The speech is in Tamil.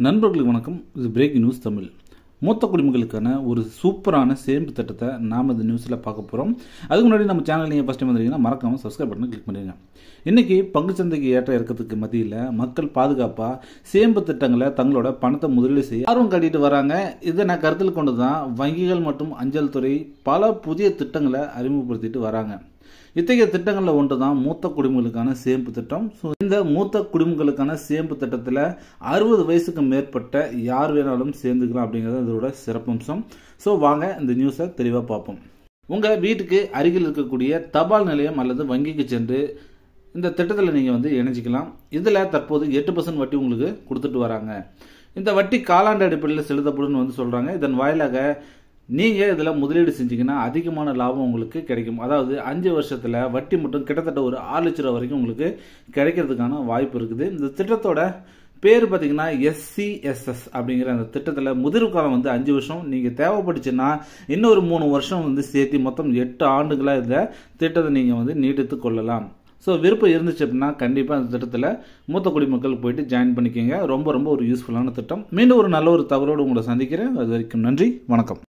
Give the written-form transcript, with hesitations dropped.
நண்பர்களுக்கு வணக்கம். இது பிரேக்கிங் நியூஸ் தமிழ். மூத்த குடிமக்களுக்கான ஒரு சூப்பரான சேமிப்பு திட்டத்தை நாம் இந்த நியூஸில் பார்க்க போகிறோம். அதுக்கு முன்னாடி நம்ம சேனல் நீங்கள் ஃபஸ்ட் டைம் வந்தீங்கன்னா மறக்காமல் சப்ஸ்கிரைப் பட்டனை கிளிக் பண்ணிடுங்க. இன்றைக்கி பங்குச்சந்தைக்கு ஏற்ற இறக்கத்துக்கு மத்தியில் மக்கள் பாதுகாப்பாக சேமிப்பு திட்டங்களை தங்களோட பணத்தை முதலீடு செய்ய ஆர்வம் காட்டிட்டு வராங்க. இதை நான் கருத்தில் கொண்டு தான் வங்கிகள் மற்றும் அஞ்சல் துறை பல புதிய திட்டங்களை அறிமுகப்படுத்திட்டு வராங்க. இத்தகைய திட்டங்களில் ஒன்று தான் மூத்த குடிமக்களுக்கான சேமிப்பு திட்டம். ஸோ இந்த மூத்த குடிமக்களுக்கான சேமிப்பு திட்டத்தில் 60 வயசுக்கு மேற்பட்ட யார் வேணாலும் சேர்ந்துக்கலாம் அப்படிங்கிறது இதோட சிறப்பம்சம். ஸோ வாங்க இந்த நியூஸை தெளிவாக பார்ப்போம். உங்கள் வீட்டுக்கு அருகில் இருக்கக்கூடிய தபால் நிலையம் அல்லது வங்கிக்கு சென்று இந்த திட்டத்தில் நீங்கள் இணைஞ்சிக்கலாம். இதில் தற்போது 8% வட்டி உங்களுக்கு கொடுத்துட்டு வராங்க. இந்த வட்டி காலாண்டு அடிப்படையில் செலுத்தப்படும் சொல்கிறாங்க. இதன் வாயிலாக நீங்கள் இதில் முதலீடு செஞ்சீங்கன்னா அதிகமான லாபம் உங்களுக்கு கிடைக்கும். அதாவது 5 வருஷத்தில் வட்டி மட்டும் கிட்டத்தட்ட ஒரு 6 லட்ச ரூபா வரைக்கும் உங்களுக்கு கிடைக்கிறதுக்கான வாய்ப்பு இருக்குது. இந்த திட்டத்தோட பேர் பார்த்தீங்கன்னா SCSS அப்படிங்கிற அந்த திட்டத்தில் முதிர்வு காலம் 5 வருஷம். நீங்கள் தேவைப்பட்டுச்சுன்னா இன்னொரு 3 வருஷம் சேர்த்து மொத்தம் 8 ஆண்டுகளாக இந்த திட்டத்தை நீங்கள் நீட்டித்து கொள்ளலாம். ஸோ விருப்பம் இருந்துச்சு அப்படின்னா கண்டிப்பாக அந்த திட்டத்தில் மூத்த குடிமக்கள் போயிட்டு ஜாயின் பண்ணிக்கோங்க. ரொம்ப ஒரு யூஸ்ஃபுல்லான திட்டம். மீண்டும் ஒரு நல்ல ஒரு தகவலோடு உங்களை சந்திக்கிறேன். அது வரைக்கும் நன்றி, வணக்கம்.